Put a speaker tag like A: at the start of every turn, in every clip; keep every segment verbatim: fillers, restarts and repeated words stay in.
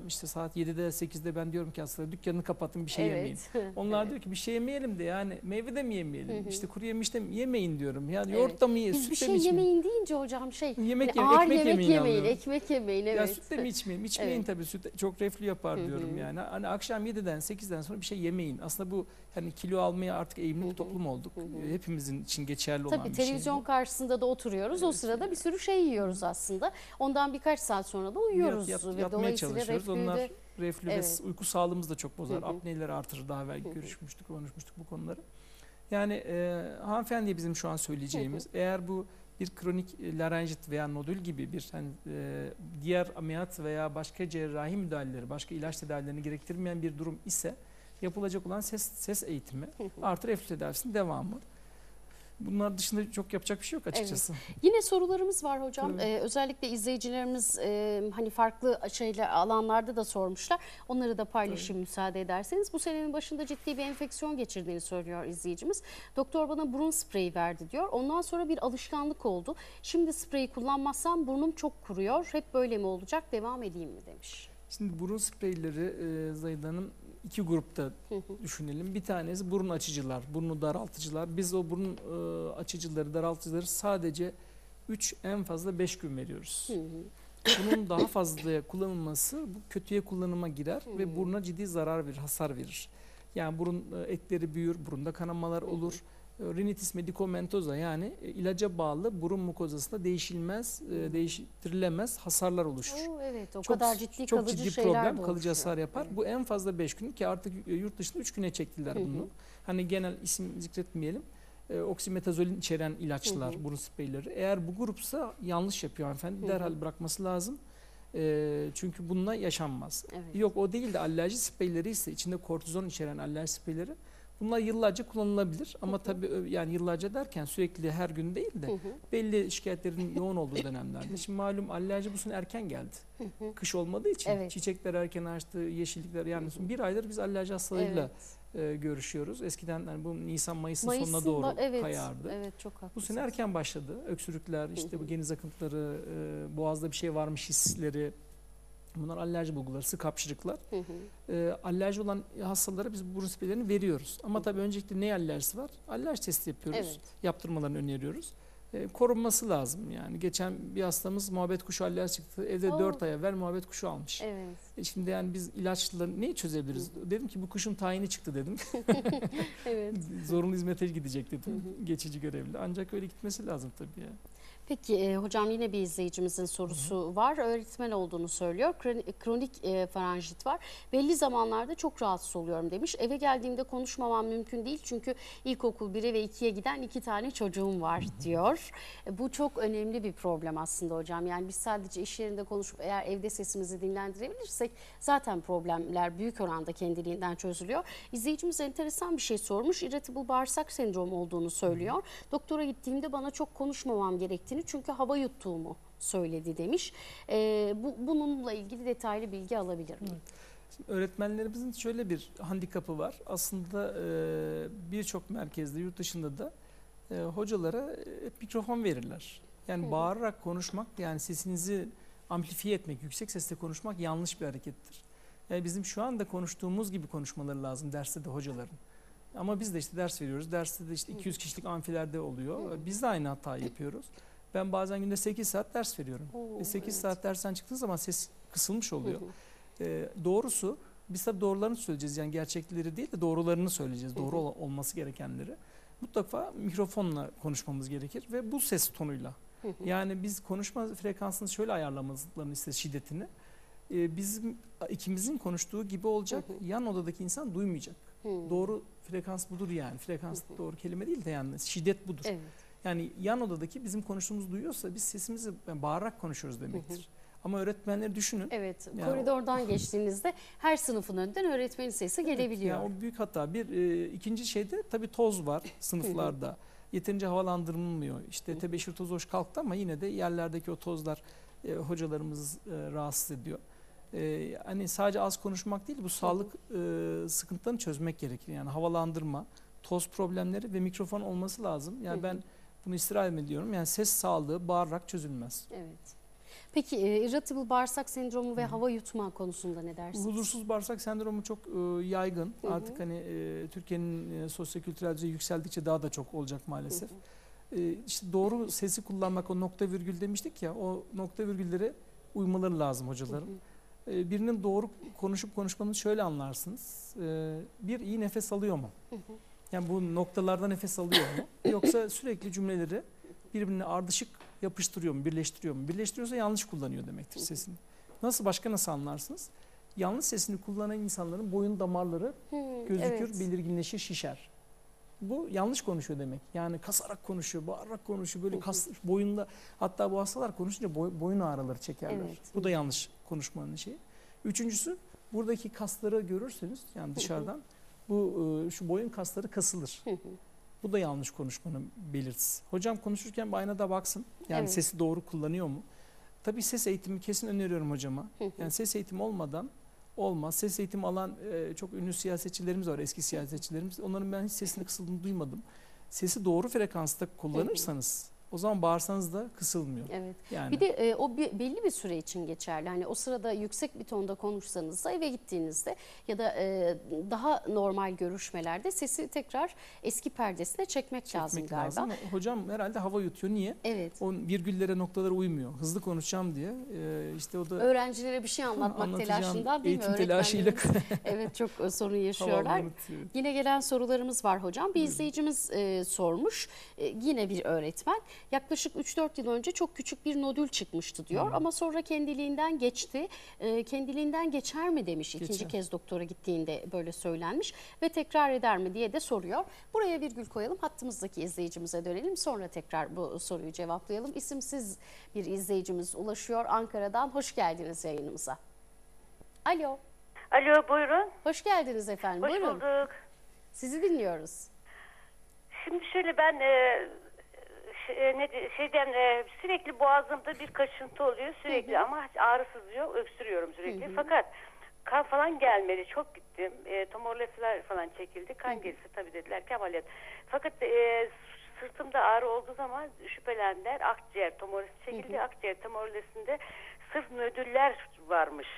A: akşam işte saat yedide sekizde ben diyorum ki aslında dükkanını kapatın bir şey
B: Evet.
A: yemeyin. Onlar
B: Evet.
A: diyor ki bir şey yemeyelim de yani meyve de mi yemeyelim?
B: Hı hı.
A: İşte kuru yemiş de mi yemeyin diyorum. Yani
B: Evet.
A: yoğurt da mı yiyin?
B: Biz bir
A: Süt de
B: şey
A: mi içmeyin?
B: yemeyin deyince hocam şey
A: Yemek
B: hani
A: yemeyin,
B: ağır
A: ekmek
B: yemek
A: yemeyin
B: yemeyin,
A: alıyorum.
B: ekmek yemeyin,
A: Ya
B: evet.
A: süt de mi içmeyin? İçmeyin
B: Evet.
A: tabii, süt çok reflü yapar
B: Hı
A: diyorum
B: hı.
A: yani. Hani akşam yediden sekizden sonra bir şey yemeyin. Aslında bu hani kilo almaya artık eğilimli
B: Hı
A: bir
B: hı.
A: toplum olduk.
B: Hı hı.
A: Hepimizin için geçerli
B: Tabii
A: olan bir şey.
B: televizyon
A: bu.
B: karşısında da oturuyoruz. O
A: Evet,
B: sırada
A: ya.
B: bir sürü şey yiyoruz aslında. Ondan birkaç saat sonra da uyuyoruz.
A: Yat, yat,
B: Ve
A: yatmaya
B: dolayısıyla
A: çalışıyoruz.
B: reflüyü
A: Onlar
B: de
A: reflü
B: evet.
A: ve uyku sağlığımızı da çok bozar.
B: Hı hı.
A: Apneleri artırır. Daha evvel
B: Hı hı.
A: görüşmüştük, konuşmuştuk bu konuları. Yani e, hanımefendiye bizim şu an söyleyeceğimiz,
B: Hı hı.
A: eğer bu bir kronik larenjit veya nodül gibi bir hani, e, diğer ameliyat veya başka cerrahi müdahaleleri, başka ilaç tedavilerini gerektirmeyen bir durum ise yapılacak olan ses ses eğitimi
B: Hı hı.
A: artı reflü tedavisinin devamı. Bunlar dışında çok yapacak bir şey yok açıkçası.
B: Evet. Yine sorularımız var hocam.
A: Tabii.
B: Ee, özellikle izleyicilerimiz e, hani farklı şeyler alanlarda da sormuşlar. Onları da paylaşayım
A: Tabii.
B: müsaade ederseniz. Bu senenin başında ciddi bir enfeksiyon geçirdiğini söylüyor izleyicimiz. Doktor bana burun spreyi verdi diyor. Ondan sonra bir alışkanlık oldu. Şimdi spreyi kullanmazsam burnum çok kuruyor. Hep böyle mi olacak? Devam edeyim mi demiş.
A: Şimdi burun spreyleri e, Zahide Hanım iki grupta
B: Hı hı.
A: düşünelim. Bir tanesi burun açıcılar, burnu daraltıcılar. Biz o burun e, açıcıları, daraltıcıları sadece üç en fazla beş gün veriyoruz.
B: Hı hı.
A: Bunun daha fazla kullanılması bu kötüye kullanıma girer
B: Hı.
A: ve buruna ciddi zarar verir, hasar verir. Yani burun e, etleri büyür, burunda kanamalar olur. E, Rinitis medikamentosa yani e, ilaca bağlı burun mukozasında değişilmez, e, değiştirilemez hasarlar oluşur.
B: Oo, evet o
A: Çok,
B: kadar ciddi
A: çok
B: kalıcı
A: ciddi
B: şeyler
A: problem,
B: de
A: kalıcı
B: oluşuyor.
A: hasar yapar.
B: Evet.
A: Bu en fazla beş gün ki artık yurt dışında üç güne çektiler
B: Hı hı.
A: bunu. Hani genel isim zikretmeyelim. E, oksimetazolin içeren ilaçlar,
B: Hı hı.
A: burun spreyleri. Eğer bu grupsa yanlış yapıyor hanımefendi.
B: Hı hı.
A: Derhal bırakması lazım. E, çünkü bununla yaşanmaz.
B: Evet.
A: Yok o değil de alerji spreyleri ise içinde kortizon içeren alerji spreyleri. Bunlar yıllarca kullanılabilir ama
B: Hı hı.
A: tabii yani yıllarca derken sürekli her gün değil de
B: Hı hı.
A: belli şikayetlerin yoğun olduğu dönemlerde. Şimdi malum alerji bu sene erken geldi.
B: Hı hı.
A: Kış olmadığı için
B: Evet.
A: çiçekler erken açtı, yeşillikler yani bir aydır biz alerji hastalığıyla
B: Evet.
A: e, görüşüyoruz. Eskiden yani bu Nisan Mayıs'ın
B: Mayıs'ın
A: sonuna doğru
B: ba- evet,
A: kayardı.
B: Evet çok haklısınız.
A: Bu sene erken başladı. Öksürükler, işte bu geniz akıntıları, e, boğazda bir şey varmış hisleri. Bunlar alerji bulguları, sık hapşırıklar.
B: Hı hı.
A: E, alerji olan hastalara biz burun spreylerini veriyoruz. Ama tabii öncelikle ne alerjisi var? Alerji testi yapıyoruz.
B: Evet.
A: Yaptırmalarını öneriyoruz. E, korunması lazım yani. Geçen bir hastamız muhabbet kuşu alerjisi çıktı. Evde
B: Oo.
A: dört ay evvel muhabbet kuşu almış.
B: Evet.
A: E şimdi yani biz ilaçla neyi çözebiliriz? Dedim ki bu kuşun tayini çıktı dedim.
B: Evet.
A: Zorunlu hizmete gidecek dedim.
B: Hı hı.
A: Geçici görevli. Ancak öyle gitmesi lazım tabii ya.
B: Peki e, hocam yine bir izleyicimizin sorusu hı hı. var. Öğretmen olduğunu söylüyor. Kronik, kronik e, faranjit var. Belli zamanlarda çok rahatsız oluyorum demiş. Eve geldiğimde konuşmamam mümkün değil. Çünkü ilkokul bire ve ikiye giden iki tane çocuğum var diyor. E, bu çok önemli bir problem aslında hocam. Yani biz sadece iş yerinde konuşup eğer evde sesimizi dinlendirebilirsek zaten problemler büyük oranda kendiliğinden çözülüyor. İzleyicimiz enteresan bir şey sormuş. İrritable bağırsak sendromu olduğunu söylüyor. Hı hı. Doktora gittiğimde bana çok konuşmamam gerektiğini çünkü hava yuttuğumu söyledi demiş. E, bu, bununla ilgili detaylı bilgi alabilir miyim?
A: Evet. Şimdi öğretmenlerimizin şöyle bir handikapı var. Aslında e, birçok merkezde, yurt dışında da e, hocalara e, mikrofon verirler. Yani Hı. bağırarak konuşmak, yani sesinizi amplifiye etmek, yüksek sesle konuşmak yanlış bir harekettir. Yani bizim şu anda konuştuğumuz gibi konuşmaları lazım derste de hocaların. Ama biz de işte ders veriyoruz. Derste de işte iki yüz kişilik amfilerde oluyor. Hı. Biz de aynı hatayı yapıyoruz. Ben bazen günde sekiz saat ders veriyorum.
B: Oo,
A: Ve sekiz
B: evet.
A: saat dersten çıktığı zaman ses kısılmış oluyor.
B: Hı hı.
A: Ee, doğrusu biz tabii doğrularını söyleyeceğiz. Yani gerçekleri değil de doğrularını söyleyeceğiz. Doğru ol- olması gerekenleri. Mutlaka mikrofonla konuşmamız gerekir ve bu ses tonuyla.
B: Hı hı.
A: Yani biz konuşma frekansını şöyle ayarlamamızlarını isteriz, şiddetini. Ee, bizim ikimizin konuştuğu gibi olacak.
B: Hı hı.
A: Yan odadaki insan duymayacak.
B: Hı.
A: Doğru frekans budur yani. Frekans
B: Hı hı.
A: doğru kelime değil de yani şiddet budur.
B: Evet.
A: Yani yan odadaki bizim konuştuğumuzu duyuyorsa biz sesimizi yani bağırarak konuşuyoruz demektir.
B: Hı hı.
A: Ama öğretmenleri düşünün.
B: Evet,
A: yani
B: koridordan o... geçtiğinizde her sınıfın önünden öğretmenin sesi
A: evet,
B: gelebiliyor.
A: Yani o büyük hata. Bir e, ikinci şeyde tabii toz var sınıflarda. Yeterince havalandırılmıyor. İşte tebeşir tozu hoş kalktı ama yine de yerlerdeki o tozlar e, hocalarımız e, rahatsız ediyor. E, hani sadece az konuşmak değil, bu sağlık e, sıkıntılarını çözmek gerekir. Yani havalandırma, toz problemleri ve mikrofon olması lazım. Yani ben bunu istirham ediyorum. Yani ses sağlığı bağırarak çözülmez.
B: Evet. Peki e, irritable bağırsak sendromu ve hava yutma konusunda ne dersiniz?
A: Huzursuz bağırsak sendromu çok e, yaygın.
B: Hı hı.
A: Artık hani e, Türkiye'nin e, sosyokültürel düzeyi yükseldikçe daha da çok olacak maalesef.
B: Hı hı.
A: E, işte doğru sesi kullanmak, o nokta virgül demiştik ya, o nokta virgüllere uymaları lazım hocaların.
B: Hı hı.
A: E, birinin doğru konuşup konuşmadığını şöyle anlarsınız. E, bir, iyi nefes alıyor mu?
B: Hı hı.
A: Yani bu noktalarda nefes alıyor mu? Yoksa sürekli cümleleri birbirine ardışık yapıştırıyor mu, birleştiriyor mu? Birleştiriyorsa yanlış kullanıyor demektir sesini. Nasıl, başka nasıl anlarsınız? Yanlış sesini kullanan insanların boyun damarları
B: Hı,
A: gözükür,
B: evet.
A: belirginleşir, şişer. Bu yanlış konuşuyor demek. Yani kasarak konuşuyor, bağırarak konuşuyor, böyle kas boyunda, hatta bu hastalar konuşunca boy, boyun ağrıları çekerler.
B: Evet.
A: Bu da yanlış konuşmanın şeyi. Üçüncüsü, buradaki kasları görürseniz yani dışarıdan bu e, şu boyun kasları kasılır. Bu da yanlış konuşmanın belirtisi. Hocam konuşurken bir aynada baksın. Yani
B: Evet.
A: sesi doğru kullanıyor mu? Tabii ses eğitimi kesin öneriyorum hocama. Yani ses eğitimi olmadan olmaz. Ses eğitimi alan e, çok ünlü siyasetçilerimiz var, eski siyasetçilerimiz. Onların ben hiç sesini kısıldığını duymadım. Sesi doğru frekansta kullanırsanız o zaman bağırsanız da kısılmıyor.
B: Evet.
A: Yani
B: Bir de e, o bir, belli bir süre için geçerli. Hani o sırada yüksek bir tonda konuşsanız da eve gittiğinizde ya da e, daha normal görüşmelerde sesi tekrar eski perdesine çekmek, lazım
A: çekmek
B: galiba.
A: lazım. Hocam herhalde hava yutuyor. Niye?
B: Evet.
A: O virgüllere, noktalara uymuyor. Hızlı konuşacağım diye. E, işte o da
B: Öğrencilere bir şey anlatmak
A: anlatacağım,
B: telaşından değil mi?
A: eğitim telaşıyla
B: Öğretmenlerimiz, evet, çok e, sorun yaşıyorlar.
A: havalanıtıyor.
B: Yine gelen sorularımız var hocam. Bir izleyicimiz e, sormuş. E, yine bir öğretmen. Yaklaşık üç dört yıl önce çok küçük bir nodül çıkmıştı diyor.
A: Hmm.
B: Ama sonra kendiliğinden geçti. E, kendiliğinden geçer mi demiş. İkinci
A: Geçer.
B: kez doktora gittiğinde böyle söylenmiş. Ve tekrar eder mi diye de soruyor. Buraya virgül koyalım. Hattımızdaki izleyicimize dönelim. Sonra tekrar bu soruyu cevaplayalım. İsimsiz bir izleyicimiz ulaşıyor Ankara'dan. Hoş geldiniz yayınımıza. Alo.
C: Alo, buyurun.
B: Hoş geldiniz efendim.
C: Hoş
B: Buyurun.
C: bulduk.
B: Sizi dinliyoruz.
C: Şimdi şöyle, ben e, şey, e, ne, di- şeyden e, sürekli boğazımda bir kaşıntı oluyor sürekli, ama hiç ağrısız yok, öksürüyorum sürekli. Fakat kan falan gelmedi, çok gittim. E, tomograflar falan çekildi. Kan gelirse tabii dediler ki ameliyat. Fakat e, sırtımda ağrı olduğu zaman şüphelendiler. Akciğer tomografisi çekildi. Akciğer tomografisinde sırf nödüller varmış.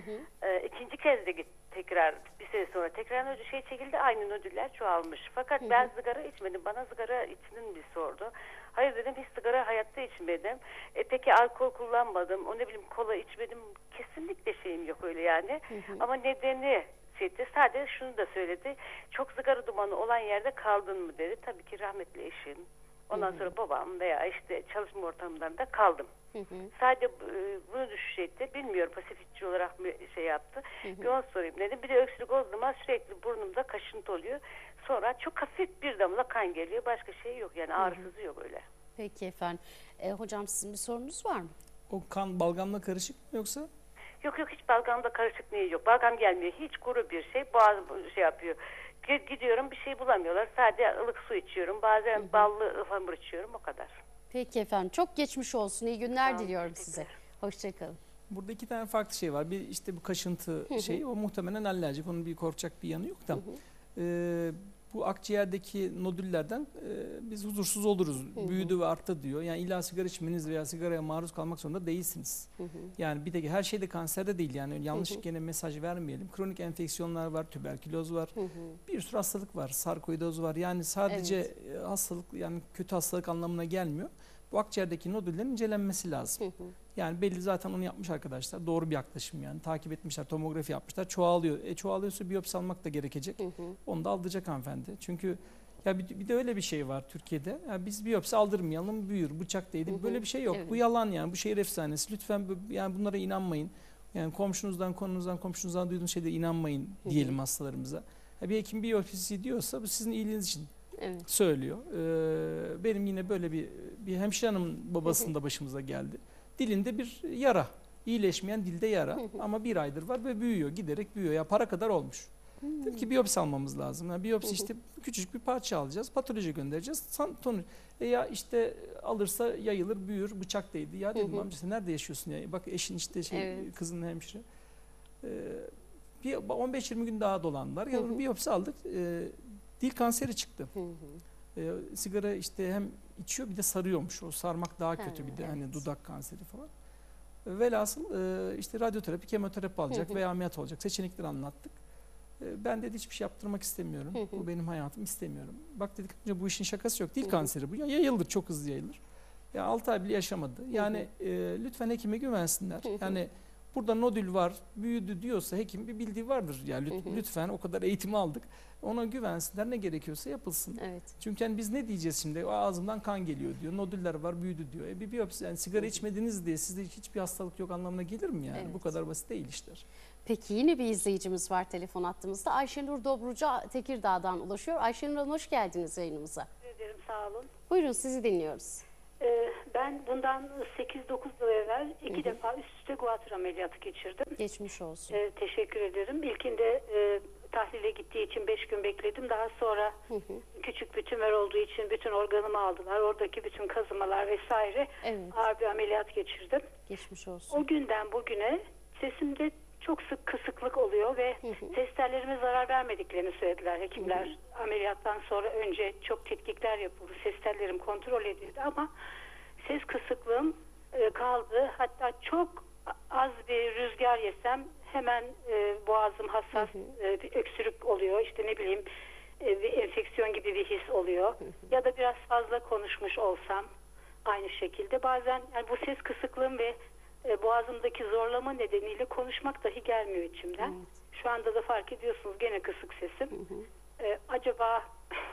C: E, ikinci kez de git tekrar, bir sene sonra tekrar nödül şey çekildi, aynı nödüller çoğalmış. Fakat ben sigara içmedim. Bana sigara içtin bir sordu. Hayır dedim, hiç sigara hayatta içmedim. E, peki alkol kullanmadım. O ne bileyim, kola içmedim. Kesinlikle şeyim yok öyle yani. Ama nedeni şeydi, sadece şunu da söyledi. Çok sigara dumanı olan yerde kaldın mı dedi. Tabii ki rahmetli eşim. Ondan sonra babam veya işte çalışma ortamlarında kaldım. Hı hı. Sadece e, bunu düşüş etti. Bilmiyorum, pasifikçi olarak mı şey yaptı. Hı hı. Bir onu sorayım dedim. Bir de öksürük olduğu zaman sürekli burnumda kaşıntı oluyor. Sonra çok hafif bir damla kan geliyor. Başka şey yok yani, ağrısızı yok öyle.
B: Peki efendim. E, hocam sizin bir sorunuz var mı?
A: O kan balgamla karışık mı yoksa?
C: Yok yok, hiç balgamda karışıklığı yok. Balgam gelmiyor. Hiç kuru bir şey. Boğaz şey yapıyor. Gidiyorum, bir şey bulamıyorlar. Sadece ılık su içiyorum. Bazen hı hı. ballı ıhlamur içiyorum. O kadar.
B: Peki efendim. Çok geçmiş olsun. İyi günler
C: Tamam,
B: diliyorum size. Hoşçakalın.
A: Burada iki tane farklı şey var. Bir işte bu kaşıntı şeyi, o muhtemelen alerjik. Onun bir korkacak bir yanı yok da. Ee, bu akciğerdeki nodüllerden e, biz huzursuz oluruz. Hı hı. Büyüdü ve arttı diyor. Yani illa sigara içmeniz veya sigaraya maruz kalmak zorunda değilsiniz. Hı hı. Yani bir de her şey de kanserde değil. Yani yanlış hı hı. gene mesaj vermeyelim. Kronik enfeksiyonlar var, tüberküloz var. Hı hı. Bir sürü hastalık var. Sarkoidoz var. Yani sadece evet. hastalık, yani kötü hastalık anlamına gelmiyor. Bu akciğerdeki nodüllerin incelenmesi lazım. Hı hı. Yani belli, zaten onu yapmış arkadaşlar. Doğru bir yaklaşım yani. Takip etmişler, tomografi yapmışlar. Çoğalıyor. E çoğalıyorsa biyopsi almak da gerekecek. Hı hı. Onu da aldıracak hanımefendi. Çünkü ya bir, bir de öyle bir şey var Türkiye'de. Ya biz biyopsi aldırmayalım, büyür, bıçak değdi. Hı hı. Böyle bir şey yok. Evet. Bu yalan yani. Bu şehir efsanesi. Lütfen yani bunlara inanmayın. Yani komşunuzdan, konunuzdan, komşunuzdan duyduğunuz şeyde inanmayın diyelim hı hı. hastalarımıza. Ya bir hekim biyopsi diyorsa bu sizin iyiliğiniz için. Evet. Söylüyor. Ee, benim yine böyle bir bir hemşire hanımın babasında hı hı. başımıza geldi. Dilinde bir yara. İyileşmeyen dilde yara. Hı hı. Ama bir aydır var ve büyüyor. Giderek büyüyor. Ya para kadar olmuş. Hı. Dedim ki biyopsi almamız lazım. Yani biyopsi hı hı. işte küçücük bir parça alacağız. Patoloji göndereceğiz. Tonu. E ya işte alırsa yayılır, büyür, bıçak değdi. Ya dedim, amcası nerede yaşıyorsun ya? Bak eşin işte şey, evet. kızın hemşire. Ee, bir on beş yirmi gün daha dolandılar. Ya hı hı. biyopsi aldık. Ee, dil kanseri çıktı. Hı hı. Ee, sigara işte hem içiyor, bir de sarıyormuş. O sarmak daha kötü, ha, bir de evet. hani dudak kanseri falan. Velhasıl e, işte radyoterapi, kemoterapi alacak
B: Hı hı.
A: veya ameliyat olacak. Seçenekleri anlattık. E, ben dedi hiçbir şey yaptırmak istemiyorum.
B: Hı hı.
A: Bu benim hayatım, istemiyorum. Bak dedik önce bu işin şakası yok. Dil
B: Hı hı.
A: kanseri bu. Ya yayılır, çok hızlı yayılır. Ya altı ay bile yaşamadı. Yani e, lütfen hekime güvensinler.
B: Hı hı.
A: Yani burada nodül var, büyüdü diyorsa hekim bir bildiği vardır. Yani lüt-
B: Hı hı.
A: lütfen o kadar eğitimi aldık. Ona güvensinler, ne gerekiyorsa yapılsın.
B: Evet.
A: Çünkü hani biz ne diyeceğiz şimdi? O ağzımdan kan geliyor diyor. Nodüller var, büyüdü diyor. E bir biyopsi, yani sigara içmediniz diye sizde hiçbir hastalık yok anlamına gelir mi yani?
B: Evet.
A: Bu kadar basit değil işler.
B: Peki yine bir izleyicimiz var telefon attığımızda. Ayşenur Dobruca Tekirdağ'dan ulaşıyor. Ayşenur Hanım hoş geldiniz yayınımıza.
D: Teşekkür ederim, sağ olun.
B: Buyurun sizi dinliyoruz.
D: Ee, ben bundan sekiz dokuz yıl evvel iki
B: Hı hı.
D: defa üst üste guatr ameliyatı geçirdim.
B: Geçmiş olsun.
D: Ee, teşekkür ederim. İlkinde e, tahlile gittiği için beş gün bekledim. Daha sonra
B: Hı hı.
D: küçük bir tümör olduğu için bütün organımı aldılar. Oradaki bütün kazımalar vesaire,
B: Evet.
D: ağır bir ameliyat geçirdim.
B: Geçmiş olsun.
D: O günden bugüne sesimde çok sık kısıklık oluyor ve
B: Hı hı.
D: ses tellerime zarar vermediklerini söylediler hekimler. Ameliyattan sonra önce çok tetkikler yapıldı. Ses tellerim kontrol edildi ama ses kısıklığım e, kaldı. Hatta çok az bir rüzgar yesem hemen e, boğazım hassas,
B: Hı hı.
D: e, bir öksürük oluyor. İşte ne bileyim e, bir enfeksiyon gibi bir his oluyor.
B: Hı hı.
D: Ya da biraz fazla konuşmuş olsam aynı şekilde. Bazen yani bu ses kısıklığım ve e, boğazımdaki zorlama nedeniyle konuşmak dahi gelmiyor içimden.
B: Evet.
D: Şu anda da fark ediyorsunuz gene kısık sesim.
B: Hı hı.
D: E, acaba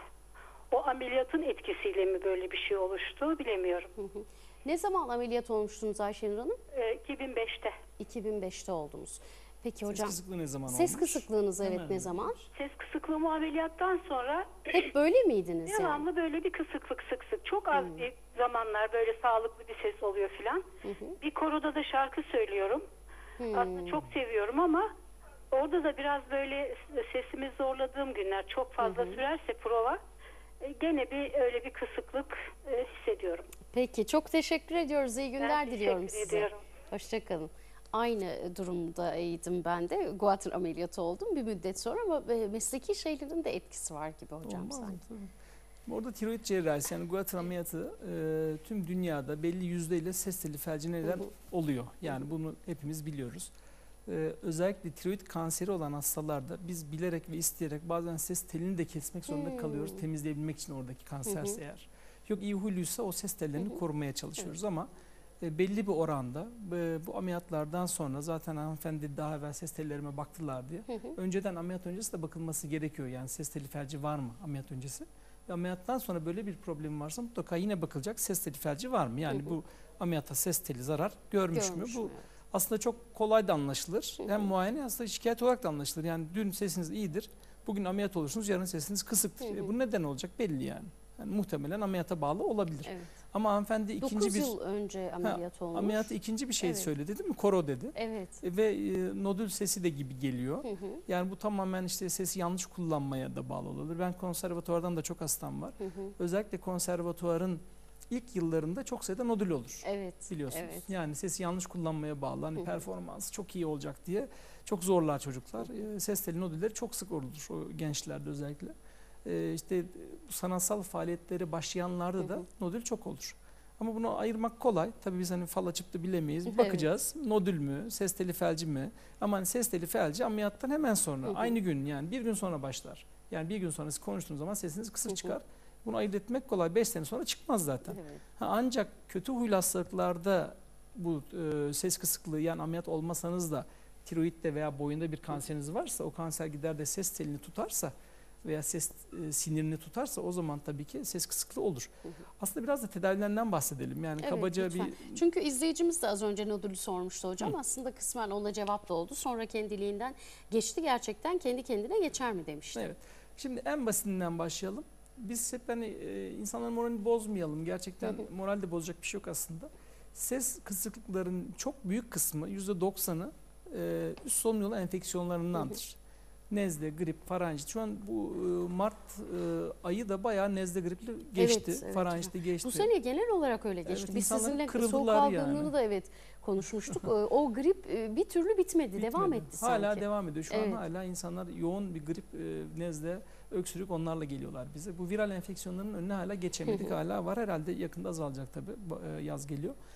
D: o ameliyatın etkisiyle mi böyle bir şey oluştu bilemiyorum.
B: Hı hı. Ne zaman ameliyat olmuştunuz Ayşenur Hanım?
D: E, iki bin beşte.
B: iki bin beşte oldunuz. Peki
A: Ses
B: hocam
A: kısıklığı ne zaman
B: ses
A: olmuş?
B: kısıklığınız evet
A: Hemen
B: ne zaman?
D: Ses kısıklığım o ameliyattan sonra
B: Hep böyle miydiniz yani?
D: devamlı böyle bir kısıklık sık sık. Çok az
B: Hmm.
D: bir zamanlar böyle sağlıklı bir ses oluyor filan.
B: Hı hı.
D: Bir koroda da şarkı söylüyorum.
B: Hmm.
D: Aslında çok seviyorum ama orada da biraz böyle sesimi zorladığım günler, çok fazla sürerse prova e, gene bir öyle bir kısıklık e, hissediyorum.
B: Peki çok teşekkür ediyoruz. İyi günler
D: Ben
B: diliyorum
D: teşekkür
B: size.
D: ediyorum.
B: Hoşçakalın. Aynı durumdaydım ben de. Guatr ameliyatı oldum bir müddet sonra ama e, mesleki şeylerin de etkisi var gibi hocam
A: Olmaz mı?
B: sanki.
A: Tabii. Orada tiroid cerrahisi yani guatr ameliyatı e, tüm dünyada belli yüzdeyle ses teli felci neden
B: Hı hı.
A: oluyor. Yani bunu hepimiz biliyoruz. E, özellikle tiroid kanseri olan hastalarda biz bilerek ve isteyerek bazen ses telini de kesmek zorunda
B: Hmm.
A: kalıyoruz. Temizleyebilmek için oradaki kanserse
B: Hı hı.
A: eğer. Yok iyi huyluysa o ses tellerini
B: Hı hı.
A: korumaya çalışıyoruz ama e, belli bir oranda e, bu ameliyatlardan sonra zaten hanımefendi daha evvel ses tellerime baktılar diye.
B: Hı hı.
A: Önceden ameliyat öncesi de bakılması gerekiyor. Yani ses teli felci var mı ameliyat öncesi? Ve ameliyattan sonra böyle bir problem varsa mutlaka yine bakılacak ses teli felci var mı? Yani
B: Hı hı.
A: bu ameliyatta ses teli zarar görmüş,
B: Görmüş
A: mü? Bu
B: mü?
A: aslında çok kolay da anlaşılır.
B: Hı hı.
A: Hem muayene aslında şikayet olarak da anlaşılır. Yani dün sesiniz iyidir. Bugün ameliyat olursunuz, yarın sesiniz kısıktır.
B: Hı hı.
A: E bu neden olacak belli yani. Yani muhtemelen ameliyata bağlı olabilir.
B: Evet.
A: Ama hanımefendi ikinci
B: dokuz
A: bir
B: yıl önce ameliyat olmuş.
A: ameliyatı ikinci bir şey
B: Evet.
A: söyledi değil mi? Koro dedi.
B: Evet.
A: E, ve e, nodül sesi de gibi geliyor.
B: Hı hı.
A: Yani bu tamamen işte sesi yanlış kullanmaya da bağlı olabilir. Ben konservatuvardan da çok hastam var.
B: Hı hı.
A: Özellikle konservatuvarın ilk yıllarında çok sayıda nodül olur.
B: Evet.
A: Biliyorsunuz.
B: Evet.
A: Yani sesi yanlış kullanmaya bağlı. Hani
B: Hı hı.
A: performansı çok iyi olacak diye çok zorlar çocuklar. E, ses teli nodülleri çok sık olur o gençlerde özellikle. E, işte bu sanatsal faaliyetlere başlayanlarda
B: Hı
A: da
B: hı.
A: nodül çok olur. Ama bunu ayırmak kolay. Tabii biz hani fal açıp da bilemeyiz.
B: Evet.
A: Bakacağız. Nodül mü, ses teli felci mi? Ama hani ses teli felci ameliyattan hemen sonra,
B: Hı hı.
A: aynı gün yani bir gün sonra başlar. Yani bir gün sonra siz konuştuğunuz zaman sesiniz kısık
B: Hı hı.
A: çıkar. Bunu ayırt etmek kolay. beş sene sonra çıkmaz zaten.
B: Evet.
A: Ha, ancak kötü huylu hastalıklarda bu e, ses kısıklığı yani ameliyat olmasanız da tiroidde veya boyunda bir kanseriniz varsa o kanser gider de ses telini tutarsa veya ses e, sinirini tutarsa o zaman tabii ki ses kısıklığı olur.
B: Hı hı.
A: Aslında biraz da tedavilerinden bahsedelim. Yani
B: Evet,
A: kabaca
B: lütfen.
A: bir
B: Çünkü izleyicimiz de az önce nodülü sormuştu hocam.
A: Hı.
B: Aslında kısmen ona cevap da oldu. Sonra kendiliğinden geçti. Gerçekten kendi kendine geçer mi demişti.
A: evet. Şimdi en basitinden başlayalım. Biz hep hani e, insanların moralini bozmayalım. Gerçekten
B: Hı hı.
A: moral de bozacak bir şey yok aslında. Ses kısıklıkların çok büyük kısmı yüzde doksanı e, üst solunum yolu enfeksiyonlarındandır. Nezle, grip, faranjit. Şu an bu e, Mart e, ayı da bayağı nezle gripli geçti.
B: Evet, evet
A: Faranjitli geçti.
B: Bu sene genel olarak öyle geçti.
A: Evet,
B: Biz
A: insanlar
B: sizinle soğuk
A: kırıldılar
B: algınlığını
A: yani.
B: da evet konuşmuştuk. Ee, o grip e, bir türlü bitmedi,
A: Bitmedi.
B: devam etti
A: Hala
B: sanki.
A: devam ediyor. Şu
B: Evet.
A: an hala insanlar yoğun bir grip, e, nezle, öksürük onlarla geliyorlar bize. Bu viral enfeksiyonların önüne hala geçemedik.
B: Hı hı.
A: Hala var. Herhalde yakında azalacak tabii. Bu, e, Yaz geliyor.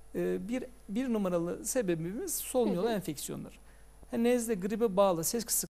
A: e, bir bir numaralı sebebimiz solunum yolu enfeksiyonları. Yani nezle, gribe bağlı ses kısıklığı